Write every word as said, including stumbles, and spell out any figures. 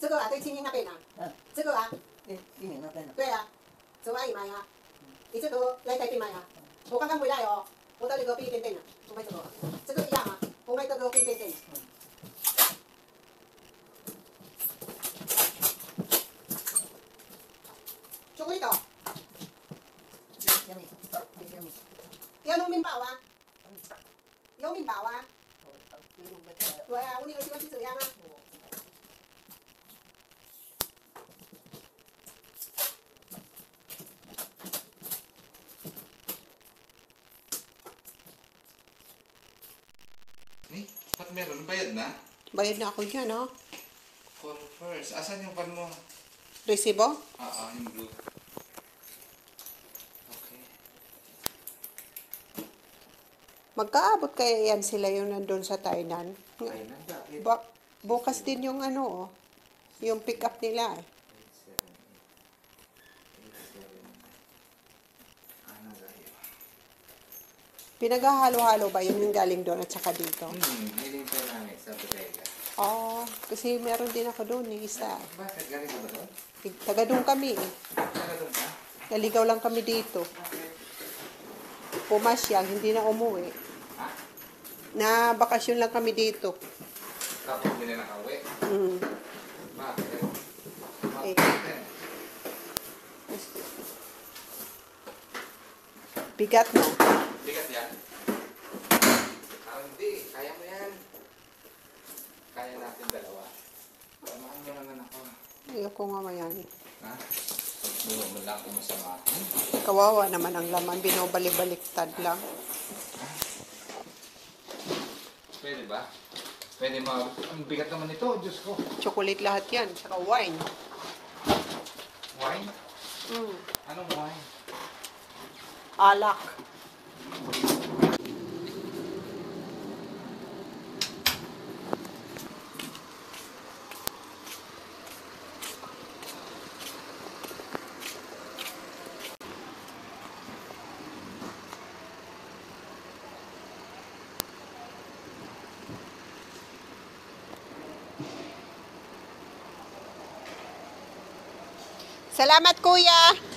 这个啊，对，轻轻那边啊。嗯。这个啊。 对，轻轻那边。 对啊，所以我阿姨买啊，你这个来台北买啊。我刚刚回来哦，我到那个便利店店了，我买这个，这个一样啊，我买这个便利店店。chocolate。有弄面包啊？有面包啊？对啊，我那个喜欢吃这样啊。 Eh, ba't meron? Bayad na? Bayad na ako dyan, oh. For first. Asan yung pan mo? Resibo? Oo, yung blue. Okay. Magkaabot kaya yan sila yung nandun sa Thailand. Thailand, bakit? Ba bukas din yung ano, oh. Yung pick up nila, eh. Pinaghahalo-halo ba yun yung galing doon at saka dito? Hmm, hiling pa namin sa bodega. Oo, oh, kasi meron din ako doon, eh, isa. Bakit? Galing ka ba doon? Taga doon kami, eh. Taga doon ka? Naligaw lang kami dito. Pumasyal, hindi na umuwi. Ha? Na bakasyon lang kami dito. Tapos hindi na nakauwi? Mm. Bakit? Eh. Bakit? Bigat, no? Bigat yan? Ah, hindi. Kaya mo yan. Kaya natin dalawa. Samahan mo naman ako. Ayoko nga mayan. Ha? Hindi mo lang kung masama. Kawawa naman ang laman. Binobalik-baliktad lang. Pwede ba? Pwede mo. Ang bigat naman ito. Diyos ko. Chocolate lahat yan. Saka wine. Wine? Mm. Anong wine? Alak. Salamat, kuya.